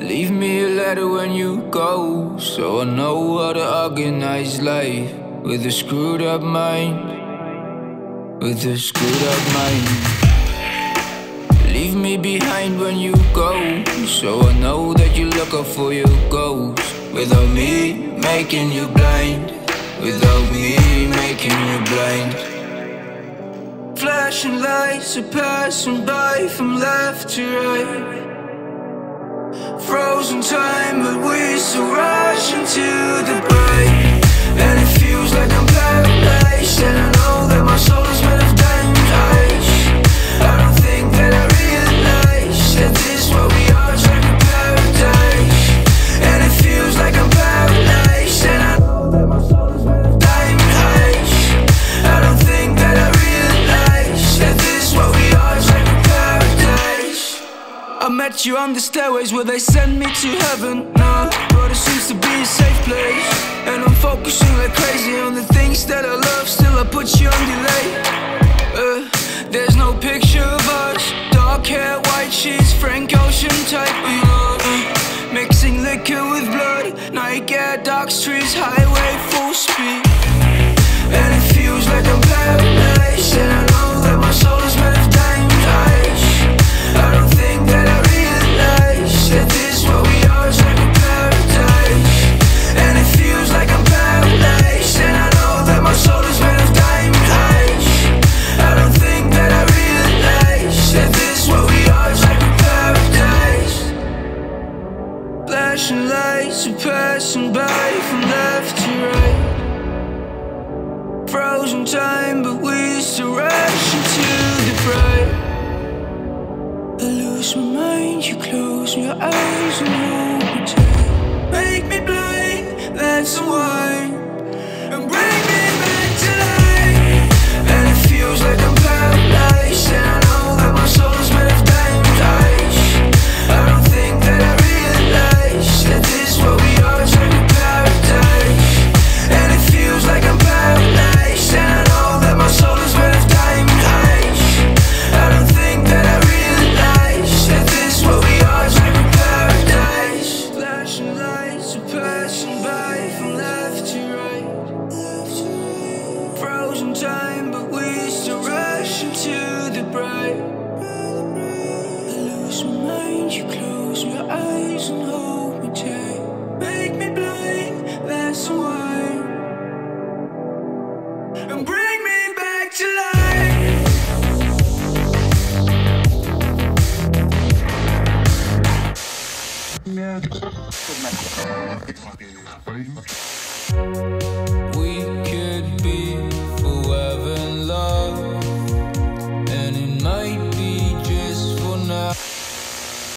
Leave me a letter when you go, so I know how to organize life with a screwed up mind. With a screwed up mind. Leave me behind when you go, so I know that you look out for your goals. Without me making you blind. Without me making you blind. Flashing lights are passing by from left to right. Frozen time, but we're still rushing to the bright. And it feels like I'm paralyzed, and I know that my soul is made of diamond eyes. I don't think that I realize that this is what we are, trying to paradise. And it feels like I'm paralyzed, and I know that my soul is made of diamond eyes. I don't think that I realize that this is what we are, trying to paradise. I met you on the stairways where they send me to heaven. Nah, but it seems to be a safe place, and I'm focusing like crazy on the things that I love. Still I put you on delay. There's no picture of us. Dark hair, white sheets, Frank Ocean type. Mixing liquor with blood. Night air, dark streets, highway, full speed. And it feels like I'm paralyzed, and I know that my soul is made of diamond eyes. I don't think that I realize that this is what we are, trying to paradise. And it feels like I'm paralyzed, and I know that my soul is made of diamond eyes. I don't think that I realize that this is what we are, trying to paradise. Flashing lights are passing by from left to right. Frozen time, but we still rush into the bright. I lose my mind, you close your eyes and hold me tight. Make me blind, that's the wine, and bring me back to life. And it feels like I'm paralyzed, and I know that my soul is made of diamond eyes. I don't think that I realize that this is what we are, trying to paradise. And it feels like I'm paralyzed, and I know that my soul is made of diamond eyes. I don't think that I realize that this is what we are, trying to paradise. Flashing lights are passing by from left to right. Frozen time, but we still rush into the bright. I lose my mind, you close your eyes and hold me tight. Make me blind, that's the wine, and bring me back to life. We can